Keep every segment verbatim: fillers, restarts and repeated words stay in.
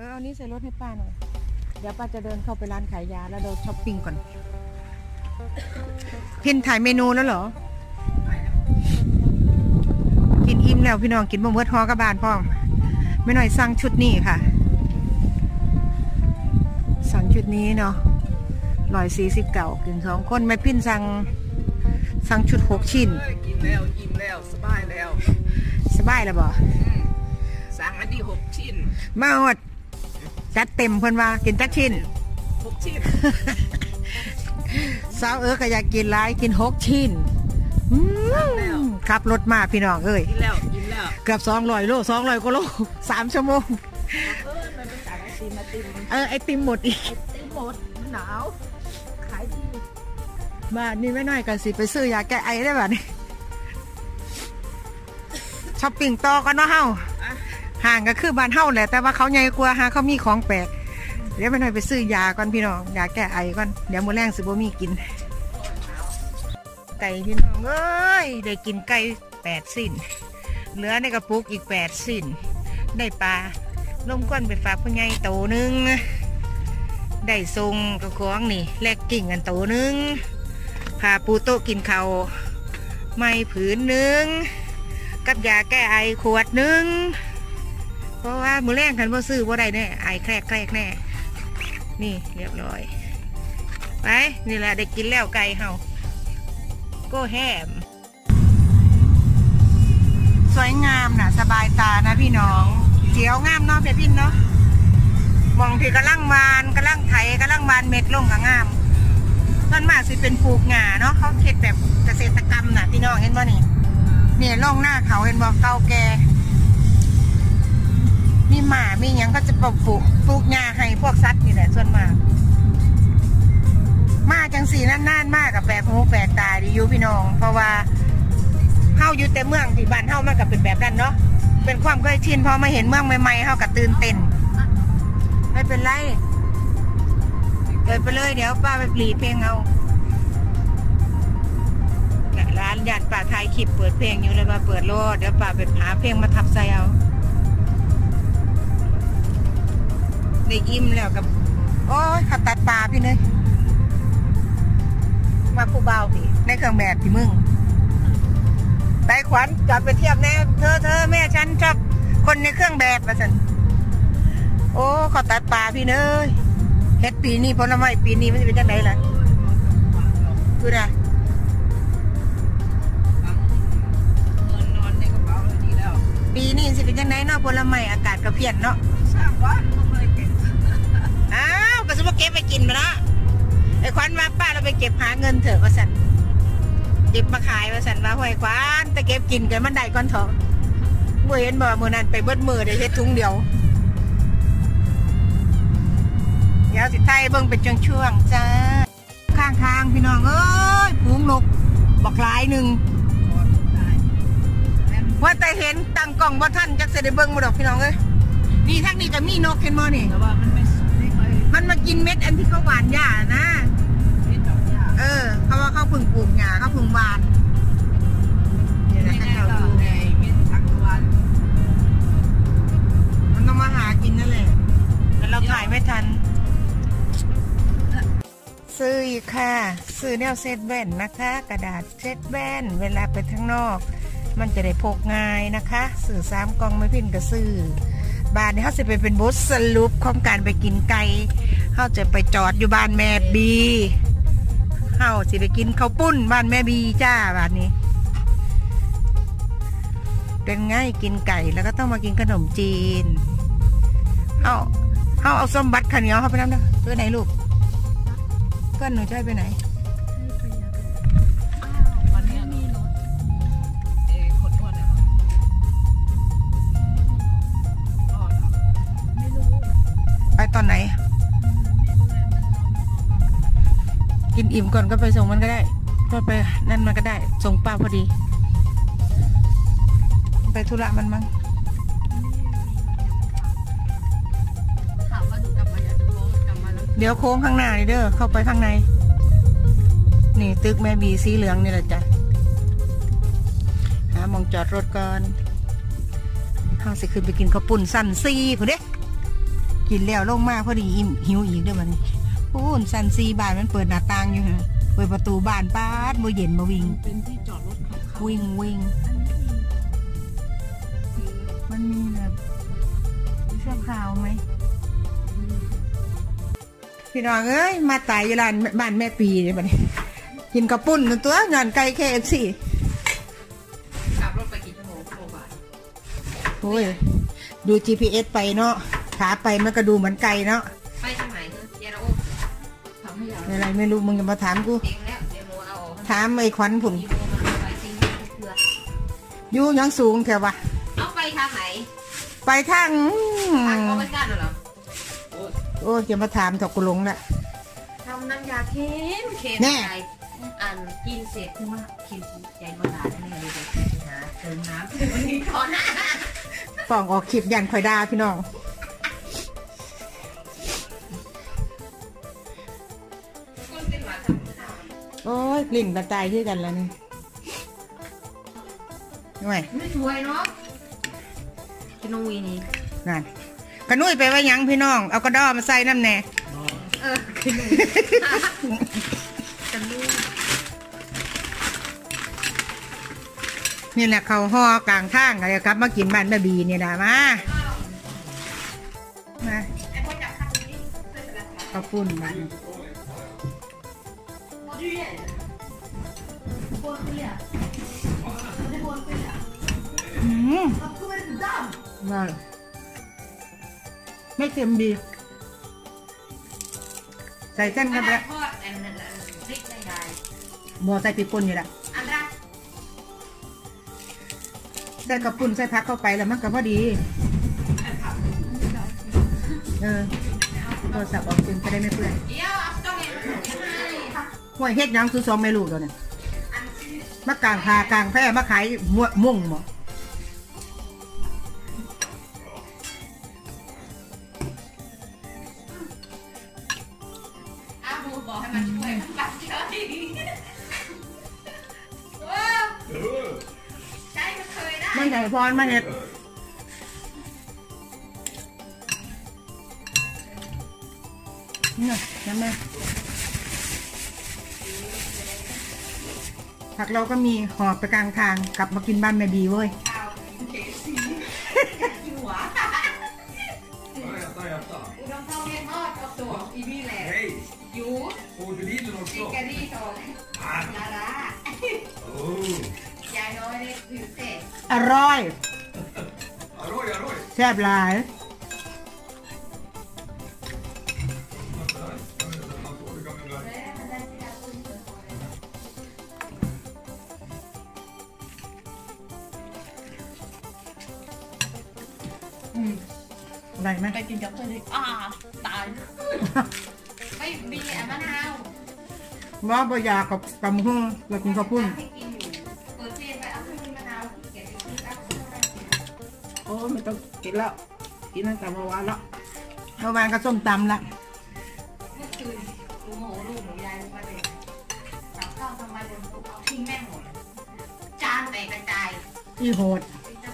อเอานี้ใส่รถให้ป้าหน่อยเดี๋ยวป้าจะเดินเข้าไปร้านขายยาแล้วเดินช้อปปิ้งก่อนพินถ่ายเมนูแล้วเหรอกินอิ่มแล้วพี่น้องกินบะเมิดฮอกระบาลพ่อไม่หน่อยสั่งชุดนี้ค่ะสั่งชุดนี้เนาะร้อยสี่สิบเก่ากินสองคนไม่พินสั่งสั่งชุดหกชิ้นกินแล้วกินแล้วสบายแล้วสบายแล้วบ่สั่งอันนี้หกชิ้นมาหมดจัดเต็มเพิ่นว่ากินจักชิ้นหกชิ้นสาวเอ๋ก็อยากกินหลายกินหกชิ้นขับรถมาพี่น้องเอ้ยกินแล้วกินแล้วเกือบสองร้อยโลสองร้อยกว่าโลสามชั่วโมงเออไอติมหมดอีกไอติมหมดมันหนาวขายดีบ้านนี่ไม่น้อยกันสิไปซื้อยาแก้ไอได้ป่ะนี่ช้อปปิ้งต่อกันเนาะเฮาห่างก็คือบ้านเฮาแหละแต่ว่าเขาใหญ่กว่าฮะเขามีของแปลกเดี๋ยวไม่น้อยไปซื้อยาก่อนพี่น้องยาแก้ไอก่อนเดี๋ยวมื้อแรงสิบ่มีกินไก่พี่น้องเอ้ยได้กินไก่แปดสิ้นเหลือในกระปุกอีกแปดสิ้นได้ปลาลงก้นไปฝากพ่อใหญ่โตนึงได้ทรงกระของนี่แลกกิ่งกันโตนึงพาปูโต๊ะกินเขาไม้ผืนนึงกับยาแก้ไอขวดนึงเพราะว่ามือแรงคันว่าซื้อว่าได้แน่ไอแครกแครกแน่นี่เรียบร้อยไปนี่แหละได้กินแล้วไก่เฮาโก้แฮมสวยงามนะสบายตานะพี่น้องเขียวงามเนาะเพียพินเนาะมองที่กระลังวานกระลังไถกระลังวานเม็ดลงกับงามต้นมากสิเป็นปลูกหญ้าเนาะเขาเข็ดแบบเกษตรกรรมน่ะพี่น้องเห็นบ่นี่เนี่ยล่องหน้าเขาเห็นบ่เก่าแก่มีหมามีอย่างก็จะปลูกปลูกหญ้าให้พวกสัตว์นี่แหละส่วนมากมาจังสีนั่นน่านมากกับแปลกหูแปลกตาดีอยู่พี่น้องเพราะว่าเฮาอยู่แต่เมืองที่บ้านเฮามันก็เป็นแบบนั้นเนาะเป็นความเคยชินพอมาเห็นเมืองใหม่ๆเฮาก็ตื่นเต้นไม่เป็นไรเกิดไปเลยเดี๋ยวป้าไปปลีเพลงเอาร้านญาติป้าไทยคลิปเปิดเพลงอยู่เลยมาเปิดโลดเดี๋ยวป้าไปหาเพลงมาทับใส่เอาได้อิ่มแล้วกับโอ้ยขับตัดปลาพี่เนยมาผู้เบาพี่ในเครื่องแบบพี่มึงไปขวัญจับไปเทียบแน่เธอเธอแม่ฉันชอบคนในเครื่องแบบมาสันโอ้เขาตัดปลาพี่เนยเฮ็ดปีนี้ผลไม้ปีนี้มันจะเป็นจังไงล่ะดูนะปีนี้สิเป็นจังไงเนาะผลไม้อากาศกระเพี้ยนเนาะสร้างวัดเขาเลยเก็บอ้าวก็สมมติเก็บไปกินมาละไอ้ขวัญมาป้าเราไปเก็บหาเงินเถอะว่าสันเก็บมาขายว่าสันว่าห้อยขวัญแต่เก็บกินกันมันได้ก้อนทองเมื่อเห็นบ่เมื่อนั้นไปเบิดมือได้เฮ็ดถุงเดียวเดี๋ยวสิไทยเบิ่งเป็นช่วงๆจ้าข้างทางพี่น้องเอ้ยฝูงนกบักหลายหนึ่งว่าแต่เห็นตั้งกล่องบ่ท่านจักเสด็จเบิ่งมาดอกพี่น้องเอ้ยนี่ทั้งนี้ก็มีนกเห็นบ่นี่มันมากินเม็ดอันที่เขาหวานหญ้านะเออเพราะว่าเขาพึ่งปลูกหญ้าเขาพึ่งหวานเดี๋ยวนะเขาดูมันต้องมาหากินนั่นแหละแต่เราถ่ายไม่ทันซื้ออีกค่ะซื้อแนวเซตแว่นนะคะกระดาษเซตแว่นเวลาไปข้างนอกมันจะได้พกง่ายนะคะซื้อสามกล่องไม่พิ้นก็ซื้อบานนี้เขาจะไปเป็นบทสรุปของการไปกินไก่เขาจะไปจอดอยู่บ้านแม่บีเขาจะไปกินข้าวปุ้นบ้านแม่บีจ้าบ้านนี้เป็นไงกินไก่แล้วก็ต้องมากินขนมจีนเอาเขาเอาส้มบัตรขันเหนียวเขาไปน้ำนะเพื่อนไหนลูกเพื่อนหนูจะไปไหนไปตอนไหนกินอิ่มก่อนก็ไปส่งมันก็ได้ก็ไปนั่นมันก็ได้ส่งป้าพอดีไปธุระมันมั้งเดี๋ยวโค้งข้างหน้านี่เด้อเข้าไปข้างในนี่ตึกแม่บีสีเหลืองนี่แหละจ้ะหามองจอดรถก่อนห้างสิขึ้นไปกินข้าวปุ้นสั้นซีคุณเด้กินแล้วลงมาพอดีอิ่มหิวอีกเด้อบัดนี้โอ้สันซีบ้านมันเปิดหน้าต่างอยู่ฮะเปิดประตูบ้านป้าดบ่เย็นบ่วิ่งเป็นที่จอดรถของเขาวิ่งวิ่งมันมีแบบชั่วคราวไหมพี่น้องเอ้ยมาตายอยู่ร้านบ้านแม่ปีเลยบัดนี้กินกระปุ้นตัวงานไก่ เค เอฟ ซีขับรถไปกี่ชั่วโมงโอ้บาทโอ้ยดู จี พี เอส ไปเนาะขาไปมันก็ดูเหมือนไก่เนาะไปทางไหนเดี๋ยวเราทำให้เราอะไรไม่รู้มึงจะมาถามกูถามไอ้ขวัญผุ่นอยู่ยังสูงแค่วะเอาไปทางไหนไปทางทางเขาไม่กล้าเหรอโอ้ยจะมาถามถกกุลงละทำน้ำยาเค็มเค็มอะไรอันกินเสร็จคือว่าเค็มใจมาด่าได้ไงเลยนะเติมน้ำวันนี้ก่อนนะฟ้องออกคลิปยันคอยดาพี่น้องโอ้ยกลิ่นตาตายที่กันแล้วนี่ไม่ไม่สวยเนาะขนมวีนี่นั่นกระนุ่ยไปไว้ยังพี่น้องเอากระดอมาใส่น้ำแน่เออขนมกระนุ่ยนี่แหละเขาห่อกลางทางอะไรครับมากินบ้านแม่บีเนี่ยนะมามาข้าวปุ้นมันอืมว่าไม่เค็มดีใส่เส้นกันแล้วบัวใส่ปีกป่นอยู่ละใส่กระปุ่นใส่พักเข้าไปแล้วมันก็พอดีเออโทรศัพท์ออกซิมจะได้ไม่เปื่อยห่วยเฮ็ดยังซื้อซองไม่รู้ตัวเนี่ยมะกางพากางแพร่มะขายม่วงหมออ้าวบูบอกให้มันช่วยมันปัดเฉยใช่มันเคยได้มันใหญ่พรมาเห็ดเนี่ยใช่ไหมผักเราก็มีหอบไปกลางทางกลับมากินบ้านแม่บีเว้ยอร่อยแซ่บหลายอะไรไหมไปกินกับเพื่อนเลยอ่าตายไม่มีแอมมะนาวว่าบะยากับตำหุ่งเรากินข้าวปุ้นเปิดเพียนไปเอาเพื่อนมะนาวเก็บไปกินแล้วโอ้ไม่ต้องกินแล้วกินตั้งแต่เมื่อวานแล้วเมื่อวานก็ส้มตำละเมื่อคืนดูโหลูกหนูยายลงมาเลยตักข้าวทำไมบนภูเขาทิ้งแม่หมดจานแตกกระจายอีโหด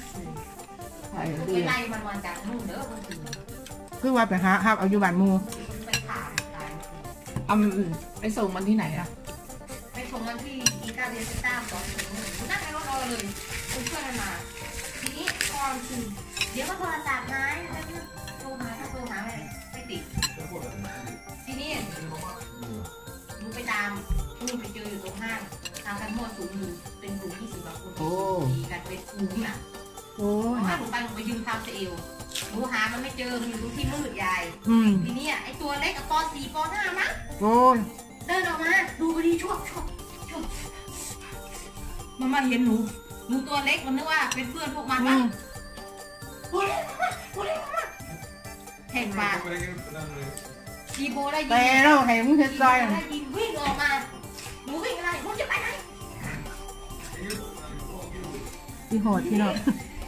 ไปไล่มันวันจากนู่นเด้อมันถึงคือว่าไปหาครับเอาอยู่บ้านมูไปถามเอาไปส่งมันที่ไหนอะไปส่งมันที่อีกาเดียสต้าสองถึงนั่งในรถเราเลยคุณช่วยกันมาทีนี้พอคือเดี๋ยวก็โทรศัพท์นะโทรหาถ้าโทรหาไม่ไม่ติดทีนี้หนูไปตามนู่นไปเจออยู่ตรงห้างทางกันมั่วสูงอยู่เป็นกลุ่มยี่สิบกว่าคนมีกันเป็นกลุ่มน่ะโอ้ถ้าหนูไปหนูไปยืนทำเซลล์หนูหามันไม่เจอมันอยู่ที่มืดใหญ่ทีนี้ไอตัวเล็กกับปอสี่ปอห้ามั้งโอ้ยเดินออกมาดูพอดีช่วงช่วงช่วงมันมาเห็นหนูหนูตัวเล็กมันนึกว่าเป็นเพื่อนพวกมันมั้งโอ้ยโอ้ยแห่งบาทจีโบได้ยินแต่เราแห่งเฮ็ดใจได้ยินวิ่งออกมาหนูวิ่งอะไรหนูจะไปไหนที่โหดที่เรา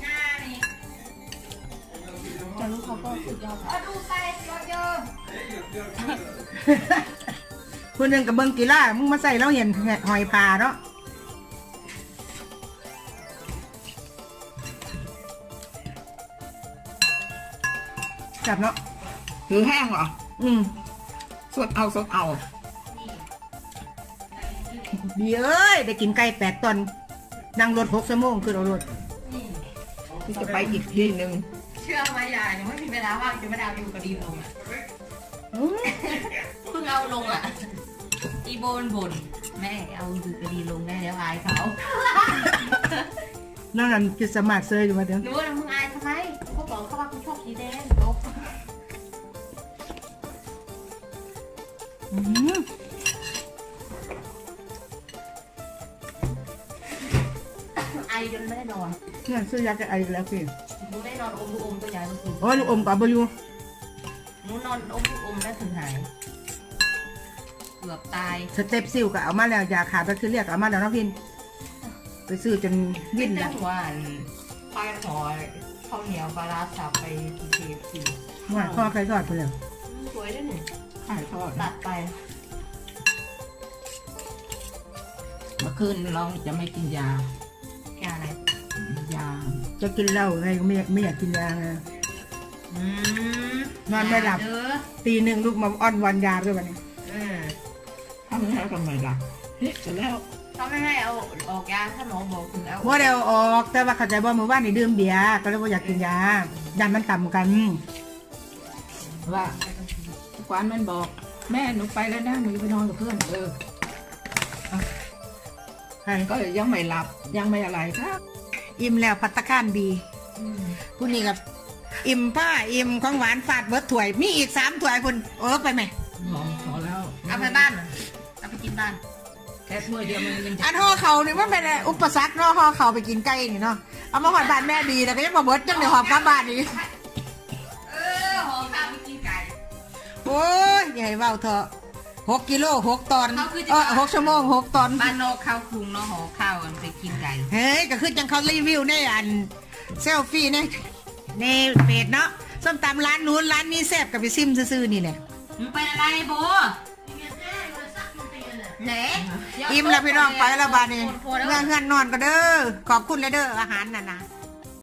แต่ลูกเขาก็สุดยอดดูไปเยอะคนหนึ่งกับเบิ้งกีฬามึงมาใส่แล้วเห็นหอยพาเนาะจับเนาะถือแห้งเหรออืมสดเอาสดเอาเดี๋ยวเอ้ยได้กินไก่แปดตอนนั่งรถหกชั่วโมงคือเอารถนี่ที่จะไปอีกที่หนึ่งเชื่อไหมยายหนูไม่มีเวลาว่างจะไม่ได้เอาอยู่กับดีลงอ่ะอืมเพิ่งเอาลงอ่ะอีโบนบ่นแม่เอาอยู่กับดีลงได้แล้วอายเขานั่นนั่นกินสมาร์ทเซอร์อยู่มาเดี๋ยวหนูว่ามึงอายทำไมเขาบอกเขาว่าคุณชอบสีแดงลบอืมไอจนไม่ได้นอนเนี่ยซื้อยาแก้ไอแล้วพี่หนูได้นอนอมลูกอมตัวยายเมื่อคืนโอ้ยลูกอมกับบอยู่หนูนอนอมลูกอมได้ถึงหายเกือบตายสเต็ปซิลก็เอามาแล้วยาขาดแบคทีเรียก็เอามาแล้วนะพี่ไปซื้อจนวิ่นแล้แล้ว วหัวปลายหอยข้าวเหนียวปลาร้าสับไปทีเคฟซีว่าพ่อใครทอดไปเลยสวยด้วยหนูขายทอดตัดไปเมื่อคืนเราจะไม่กินยาแกอะไรยาจะกินเหล้าไงก็ไม่ไม่อยากกินยาไงอืมนอนไม่หลับเด้อตีหนึ่งลูกมาอ้อนวันยาด้วยวันนี้เออถ้าไม่ให้ทำไมล่ะเฮ้ยเสร็จแล้วเขาไม่ให้เอาออกยาถ้าหมอบอกถึงเอาว่าเดี๋ยวออกแต่ว่าเข้าใจว่ามือว่านนี่ดื่มเบียร์ก็เลยว่าอยากกินยายันมันต่ำกันว่าทุกวันมันบอก แม่หนูไปแล้วนะหนูจะไปนอนกับเพื่อนเออใครก็ยังไม่หลับยังไม่อะไรครับอิ่มแล้วพัตตาคารดีอืมผู้นี้กับอิ่มผ้าอิ่มของหวานฟาดเบิร์ดถ้วยมีอีกสามถ้วยคนเออไปไหมหมอขอแล้วเอาไปบ้านเหรอเอาไปกินบ้านแค่ถ้วยเดียวมันยังจะอันห่อเขานี่มันเป็นอุปสรรคเนาะห่อเขาไปกินไก่นี่เนาะเอามาหอดบ้านแม่ดีแล้วก็ยังมาเบิร์ดจังเดี๋ยวหอบกลับบ้านอีกเออหอมข้าวไปกินไก่โอ้ยอย่าให้เบาเถอะหกกิโลหกตอนเขาคือจะเออหกชั่วโมงหกตอนบ้านนอกข้าวคลุงเนาะหอข้าวกันไปกินไก่เฮ้ยก็คือจังเขารีวิวในอันเซลฟี่ในในเพจเนาะส้มตำร้านนู้นร้านนี้แซ่บกับไปซิมซื่อๆนี่แหละมึงเป็นอะไรโบไหนอิ่มแล้วพี่น้องไปแล้วบ้านนี้เงื่อนเงื่อนนอนก็เด้อขอบคุณเลยเด้ออาหารน่ะนะ